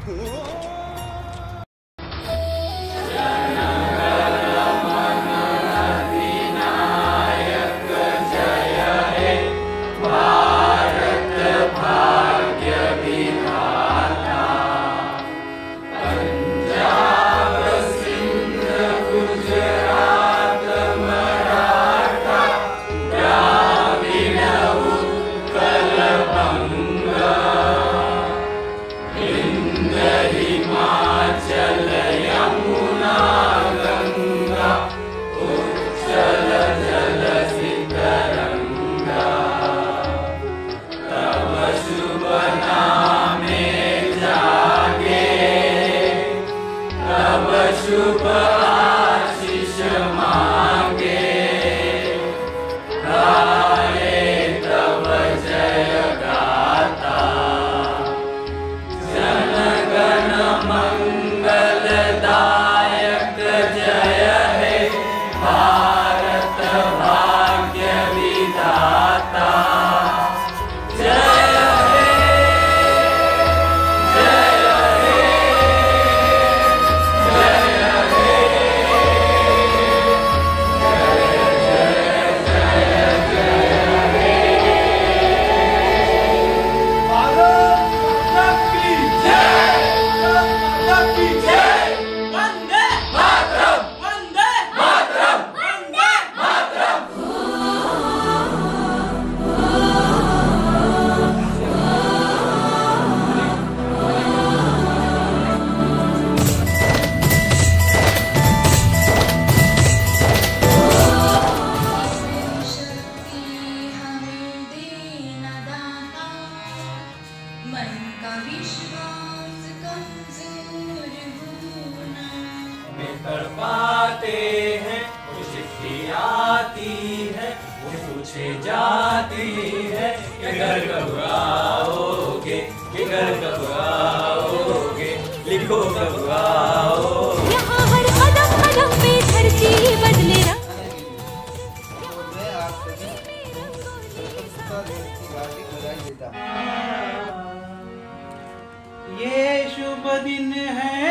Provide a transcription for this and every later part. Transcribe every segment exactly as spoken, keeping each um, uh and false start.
तड़पाते हैं, वो चिट्ठी आती है, वो पूछे जाती है कि घर कब आओगे, कि घर कब आओगे, लिखो कब आओगे। यहाँ हर कदम कदम पे धरती बदले रंग। ये शुभ दिन है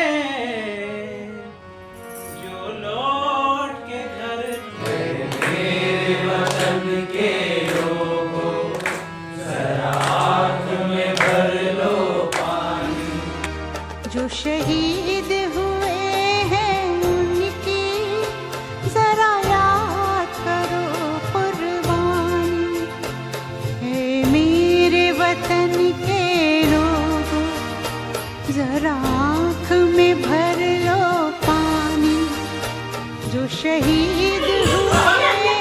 जो लौट के घर मेरे वतन के लोगों, जरा आँख में भर लो पानी। जो शहीद हुए हैं उनकी जरा याद करो कुर्बानी। है मेरे वतन के लोगों, जरा आँख में भर लो पानी। जो शहीद हुए हैं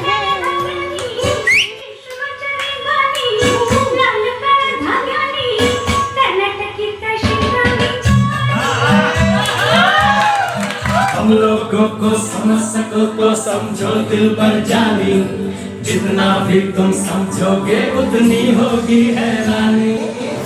हम लोगों को समझ सको तो समझो दिल भर जानी, जितना भी तुम समझोगे उतनी होगी हैरानी।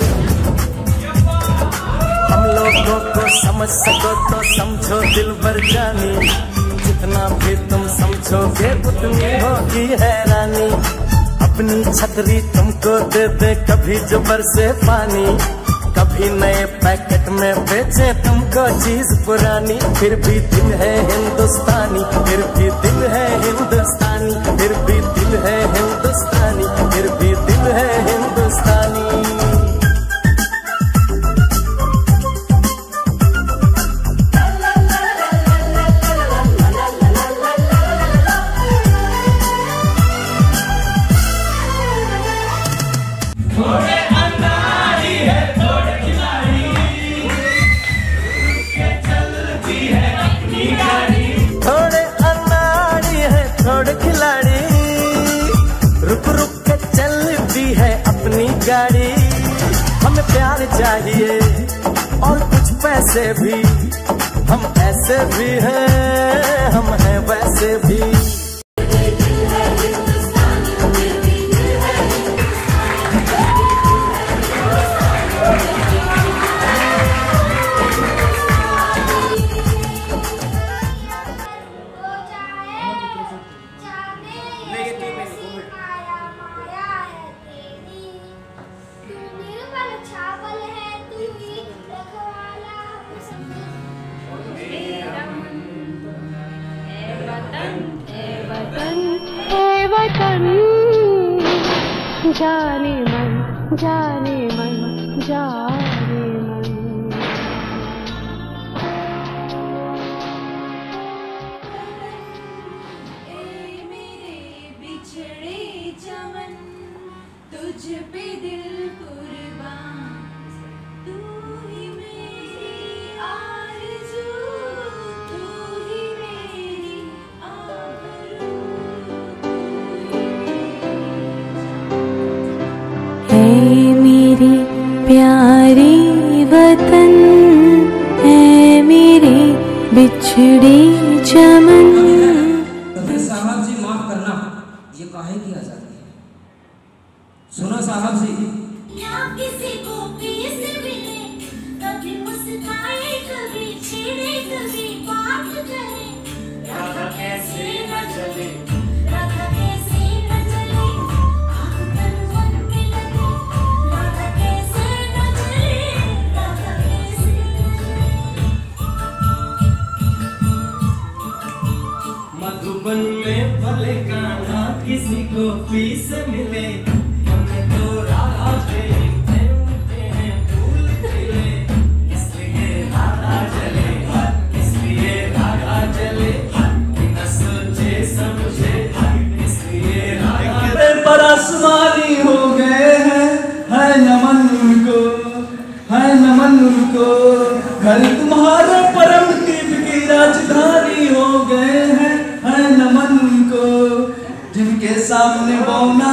हम लोगों को समझ सको तो समझो दिल भर जानी, जितना भी तुम समझोगे उतनी होगी हैरानी। अपनी छतरी तुमको दे दे कभी जो बरसे पानी, कभी नए पैकेट में बेचे तुमको चीज पुरानी। फिर भी दिल है हिंदुस्तानी, फिर भी दिल है हिंदुस्तानी, फिर भी दिल है हिंदुस्तानी, फिर भी दिल है हिंदुस्तानी। थोड़े अनाड़ी है थोड़े खिलाड़ी, के चलती है अपनी गाड़ी। थोड़े अनाड़ी है थोड़े खिलाड़ी, रुक रुक के चलती है अपनी गाड़ी। हमें प्यार चाहिए और कुछ पैसे भी, हम ऐसे भी हैं, हम हैं वैसे भी। जाने मन जाने मन जाने मन ए मेरे बिछड़े चमन तुझ पे दिल कुर्बान तू ही मेरी आरज़ू तू ही मेरी आबरू है मेरे प्यारे वतन है मेरे बिछड़े चमन। साहब जी माफ करना, ये काहे की आजादी है? सुनो साहब जी, क्या किसी को पीस मिले, कभी मुस्काए कभी छेड़े कभी बात करे, राधा कैसे न चले, राधा कैसे न चले, आंगन मन में लगे, राधा कैसे न चले, राधा कैसे न चले। मधुबन में भले कान्हा किसी को पीस मिले, हमें तो राधा देखते हैं फूल खिले, इसलिए राधा जले, इसलिए राधा जले, बिना सोचे समझे, इसलिए राधा पर आसमानी हो गए हैं, है नमन उनको, है नमन उनको, घर तुम्हारा परम दीप की राजधानी हो गए हैं, है नमन उनको, जिनके सामने बौना